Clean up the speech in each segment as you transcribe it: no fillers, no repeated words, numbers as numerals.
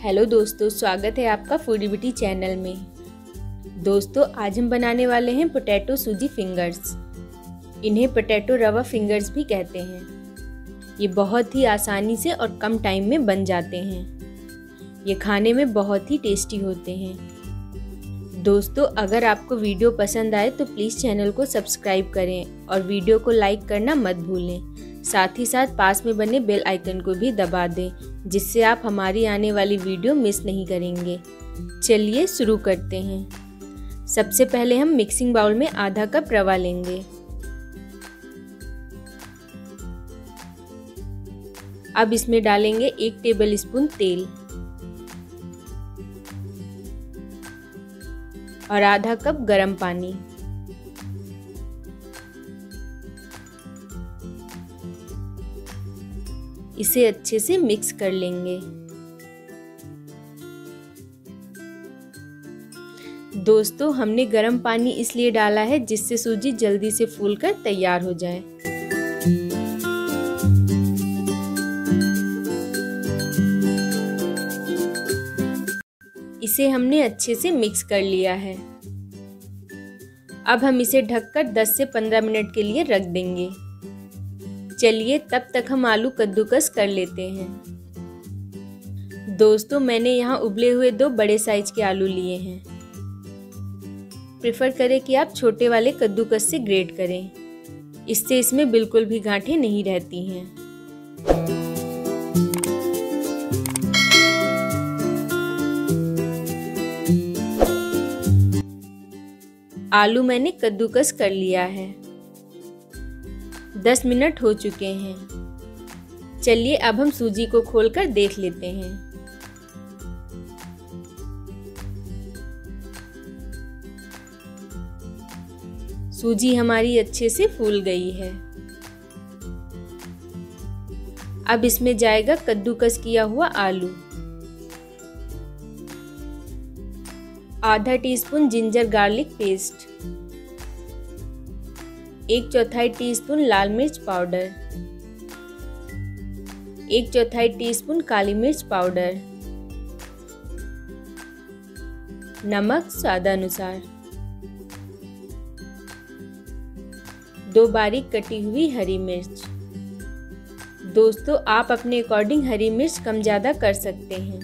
Hello दोस्तों, स्वागत है आपका फूडी ब्यूटी चैनल में। दोस्तों, आज हम बनाने वाले हैं पोटैटो सूजी फिंगर्स। इन्हें पोटैटो रवा फिंगर्स भी कहते हैं। ये बहुत ही आसानी से और कम टाइम में बन जाते हैं। ये खाने में बहुत ही टेस्टी होते हैं। दोस्तों, अगर आपको वीडियो पसंद आए तो प्लीज़ चैनल को सब्सक्राइब करें और वीडियो को लाइक करना मत भूलें। साथ ही साथ पास में बने बेल आइकन को भी दबा दें, जिससे आप हमारी आने वाली वीडियो मिस नहीं करेंगे। चलिए शुरू करते हैं। सबसे पहले हम मिक्सिंग बाउल में आधा कप रवा लेंगे। अब इसमें डालेंगे 1 टेबल स्पून तेल और आधा कप गरम पानी। इसे अच्छे से मिक्स कर लेंगे। दोस्तों, हमने गरम पानी इसलिए डाला है जिससे सूजी जल्दी से फूलकर तैयार हो जाए। इसे हमने अच्छे से मिक्स कर लिया है। अब हम इसे ढककर 10 से 15 मिनट के लिए रख देंगे। चलिए तब तक हम आलू कद्दूकस कर लेते हैं। दोस्तों, मैंने यहाँ उबले हुए 2 बड़े साइज के आलू लिए हैं। प्रेफर करें कि आप छोटे वाले कद्दूकस से ग्रेट करें। इससे इसमें बिल्कुल भी गांठें नहीं रहती हैं। आलू मैंने कद्दूकस कर लिया है। 10 मिनट हो चुके हैं। चलिए अब हम सूजी को खोलकर देख लेते हैं। सूजी हमारी अच्छे से फूल गई है। अब इसमें जाएगा कद्दूकस किया हुआ आलू, आधा teaspoon ginger garlic paste, 1/4 teaspoon लाल मिर्च पाउडर, 1/4 टीस्पून काली मिर्च पाउडर, नमक स्वादानुसार, 2 बारीक कटी हुई हरी मिर्च। दोस्तों, आप अपने अकॉर्डिंग हरी मिर्च कम ज़्यादा कर सकते हैं।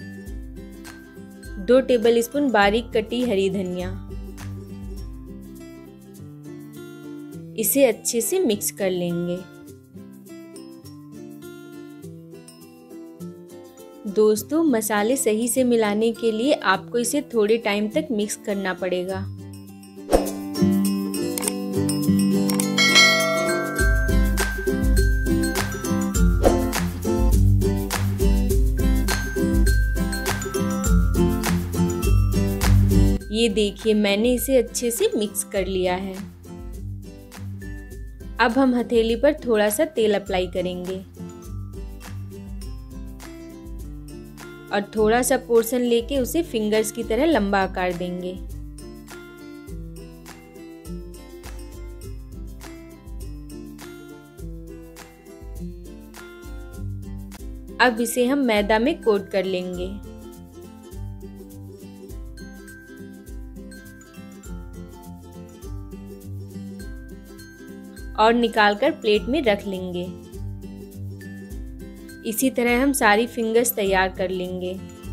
2 टेबलस्पून बारीक कटी हरी धनिया। इसे अच्छे से मिक्स कर लेंगे। दोस्तों, मसाले सही से मिलाने के लिए आपको इसे थोड़े टाइम तक मिक्स करना पड़ेगा। ये देखिए, मैंने इसे अच्छे से मिक्स कर लिया है। अब हम हथेली पर थोड़ा सा तेल अप्लाई करेंगे और थोड़ा सा पोर्शन लेके उसे फिंगर्स की तरह लंबा आकार देंगे। अब इसे हम मैदा में कोट कर लेंगे और निकालकर प्लेट में रख लेंगे। इसी तरह हम सारी फिंगर्स तैयार कर लेंगे।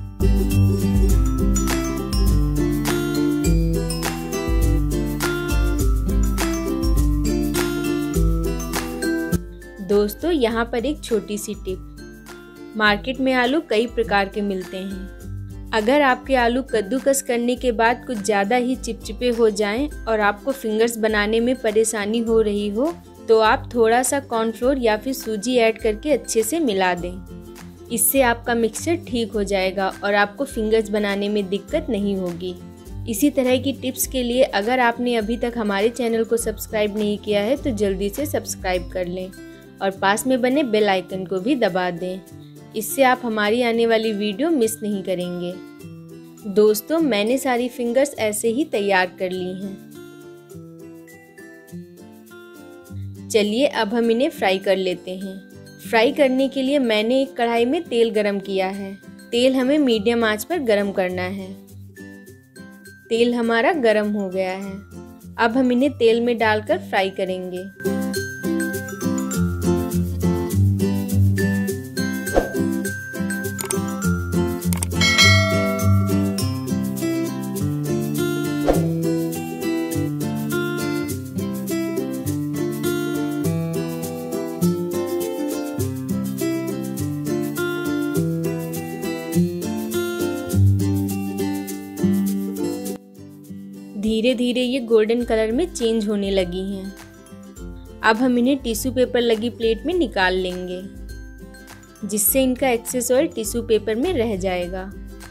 दोस्तों, यहाँ पर एक छोटी सी टिप। मार्केट में आलू कई प्रकार के मिलते हैं। अगर आपके आलू कद्दूकस करने के बाद कुछ ज़्यादा ही चिपचिपे हो जाएं और आपको फिंगर्स बनाने में परेशानी हो रही हो, तो आप थोड़ा सा कॉर्नफ्लोर या फिर सूजी ऐड करके अच्छे से मिला दें। इससे आपका मिक्सचर ठीक हो जाएगा और आपको फिंगर्स बनाने में दिक्कत नहीं होगी। इसी तरह की टिप्स के लिए अगर आपने अभी तक हमारे चैनल को सब्सक्राइब नहीं किया है तो जल्दी से सब्सक्राइब कर लें और पास में बने बेल आइकन को भी दबा दें। इससे आप हमारी आने वाली वीडियो मिस नहीं करेंगे। दोस्तों, मैंने सारी फिंगर्स ऐसे ही तैयार कर ली हैं। चलिए अब हम इन्हें फ्राई कर लेते हैं। फ्राई करने के लिए मैंने एक कढ़ाई में तेल गरम किया है तेल हमें मीडियम आंच पर गरम करना है। तेल हमारा गरम हो गया है। अब हम इन्हें तेल में डालकर फ्राई करेंगे। धीरे धीरे ये गोल्डन कलर में चेंज होने लगी हैं। अब हम इन्हें टिश्यू पेपर लगी प्लेट में निकाल लेंगे, जिससे इनका एक्सेस ऑयल टिश्यू पेपर में रह जाएगा।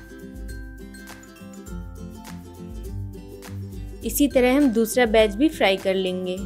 इसी तरह हम दूसरा बैच भी फ्राई कर लेंगे।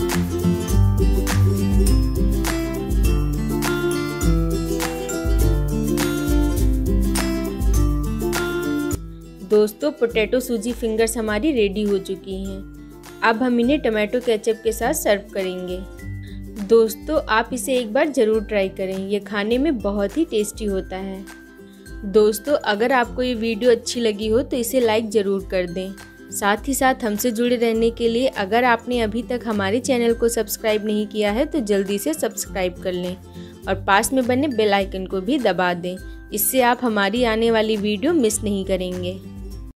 दोस्तों, पोटैटो सूजी फिंगर्स हमारी रेडी हो चुकी हैं। अब हम इन्हें टमाटो केचप के साथ सर्व करेंगे। दोस्तों, आप इसे एक बार ज़रूर ट्राई करें, ये खाने में बहुत ही टेस्टी होता है। दोस्तों, अगर आपको ये वीडियो अच्छी लगी हो तो इसे लाइक ज़रूर कर दें। साथ ही साथ हमसे जुड़े रहने के लिए अगर आपने अभी तक हमारे चैनल को सब्सक्राइब नहीं किया है तो जल्दी से सब्सक्राइब कर लें और पास में बने बेल आइकन को भी दबा दें। इससे आप हमारी आने वाली वीडियो मिस नहीं करेंगे।